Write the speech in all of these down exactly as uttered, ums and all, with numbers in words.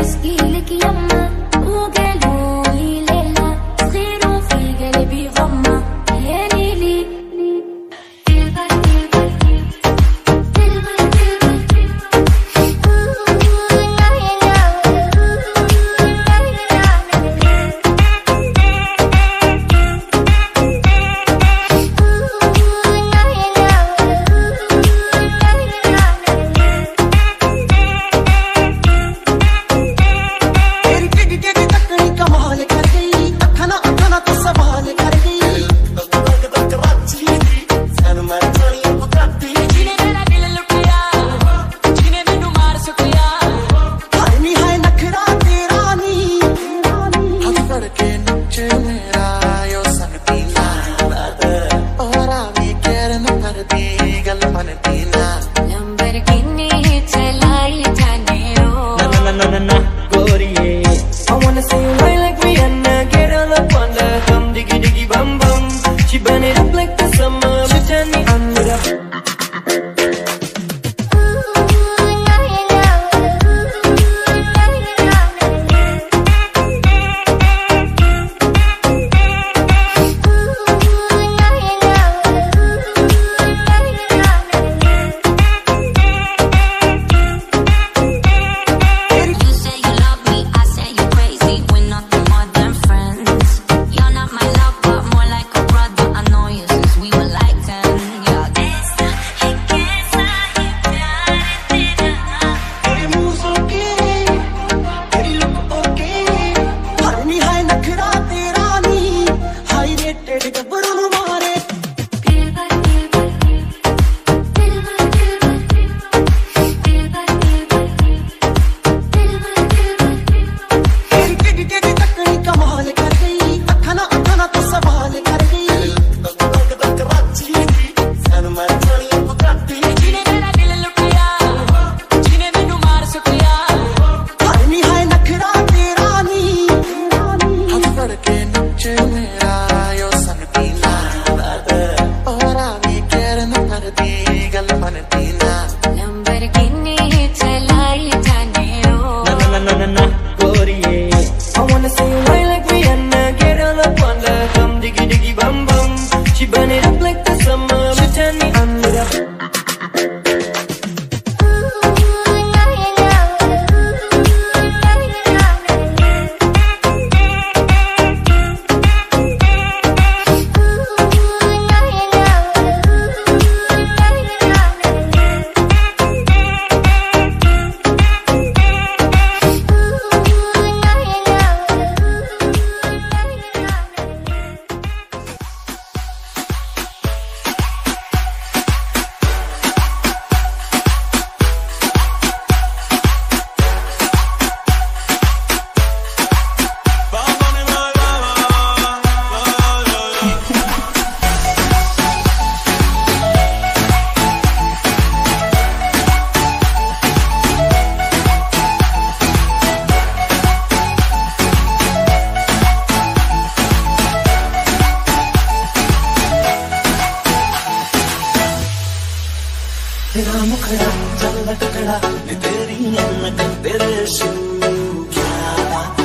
तेरा मुखड़ा चल टुकड़ा तेरी नैनक तेरे शू क्या बात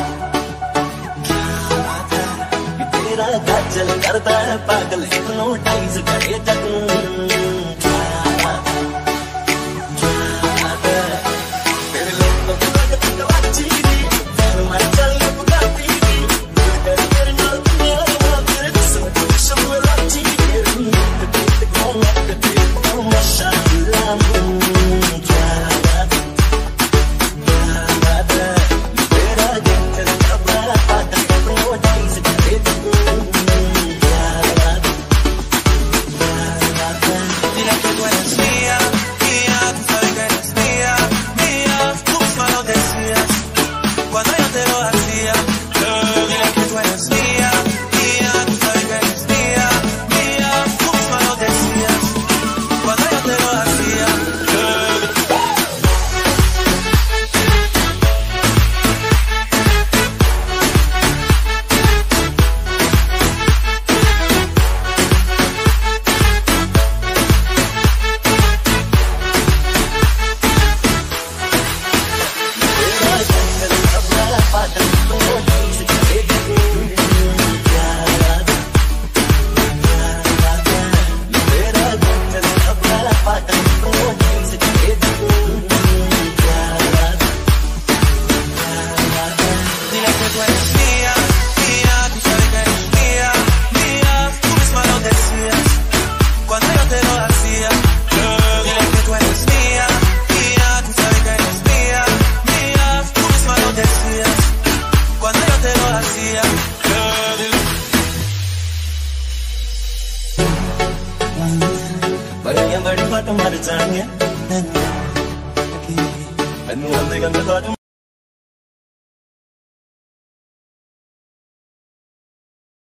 क्या बात है तेरा काजल करता है पागल हिप्नोटाइज करे जग क्या बात क्या बात है तेरे लोग तो लगत अच्छी दी फिर मैं चल पुकाती दी तेरे तेरे नाल मेरा तेरे किस्मत शब्द अच्छी तेरी तेरे को मत तेरे को मशा थॉट मर जाएंगे मैनू गंदे गंदे थॉट